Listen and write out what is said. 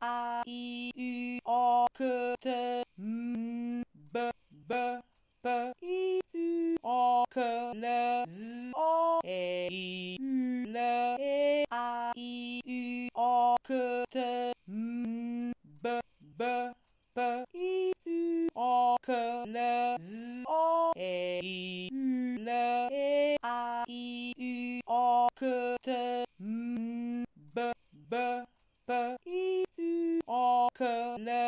a I U O K T M B B P I U O K L Z O E I U L E A I U O K T M B B P I U O K L Z O E I U L E A I U O K T M B B P I U O K L